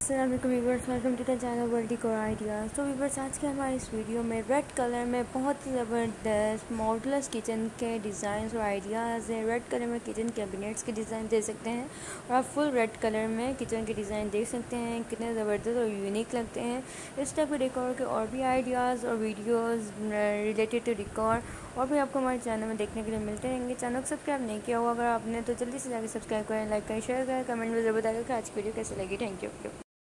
अस्सलाम वालेकुम viewers, welcome to the channel world decor ideas. तो व्यूअर्स, आज के हमारे इस वीडियो में रेड कलर में बहुत ही ज़बरदस्त मॉडुलर किचन के डिज़ाइंस और आइडियाज़ हैं। रेड कलर में किचन कैबिनेट्स के डिज़ाइन दे सकते हैं और आप फुल रेड कलर में किचन के डिज़ाइन देख सकते हैं। कितने ज़बरदस्त और यूनिक लगते हैं। इस टाइप के डेकोर के और भी आइडियाज़ और वीडियोज़ रिलेटेड टू डेकोर और भी आपको हमारे चैनल में देखने के लिए मिलते रहेंगे। चैनल को सब्सक्राइब नहीं किया हुआ अगर आपने तो जल्दी से जाकर सब्सक्राइब करें, लाइक करें, शेयर करें, कमेंट में ज़रूर बताएगा कि आज की वीडियो कैसी लगी। Thank you.